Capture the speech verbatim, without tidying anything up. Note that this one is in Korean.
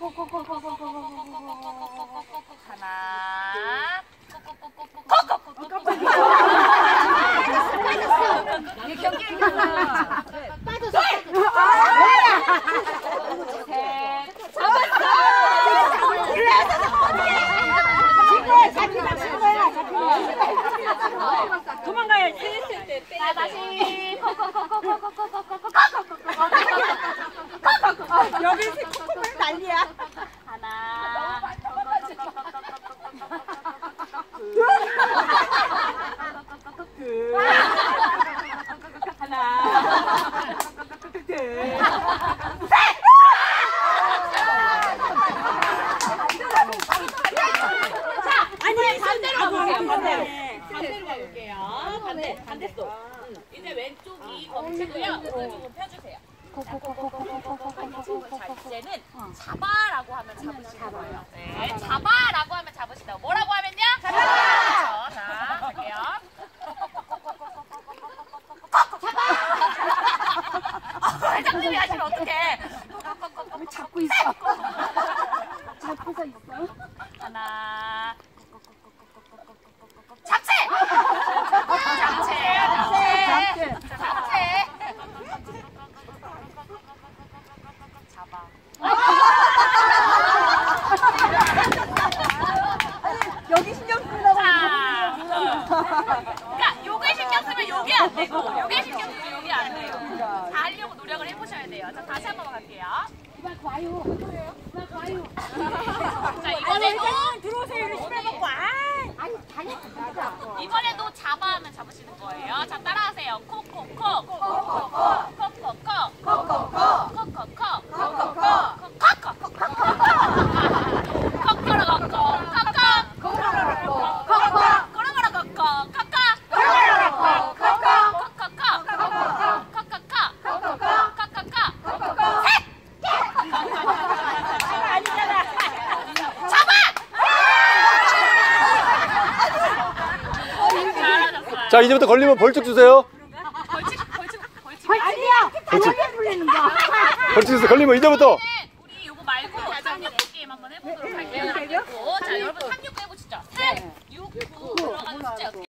하나. 이게 경기를 이겼어. 빠졌어. 셋. 잡았어. 잡히다 잡히다 잡히다. 도망가야지. 했을 때 빼야 돼. 다시. 여기 콧구멍 난리야. 하나. 둘. 하나. 둘. 아니 반대로 가볼게요. 반대로 가볼게요. 반대 반대쪽. 이제 왼쪽이 검체고요. 오른쪽은 펴주세요. 자 이제는 잡아라고 하면 잡으시는 거예요. 네, 잡아라고 하면 잡으시다고. 뭐라고 하면요? 잡아. 그렇죠. 자 갈게요. 잡아. 회장님이 하시면 어떡해? 왜 잡고 있어? 잡고서 있어? 하나. 잡채! 잡채! 잡채! 잡채! 잡아. 여기 신경 쓰려고. 그러니까 요게 신경 쓰면 요게 안 되고 요게 신경 쓰면 요게 안 돼요. 다 하려고 노력을 해보셔야 돼요. 자 다시 한번 갈게요. 이발 과요. 이발 과요. 자 이번에도 들어오세요. 여기 신발 먹고. 아니 다녔어. 이번에도 잡아 하면 잡으시는 거예요. 자 따라하세요. 코코코 코코코 코코코 코코코 코코코 자, 이제부터 걸리면 벌칙 주세요. 벌칙 벌칙 벌칙 아니야. 벌칙. 불리는 거. 벌칙 주세요. 걸리면 이제부터. 우리 요거 말고 삼육구 게임 한번 해보도록 할게요. 자 여러분 삼육구 해보시죠. 삼, 육, 구 들어가는 숫자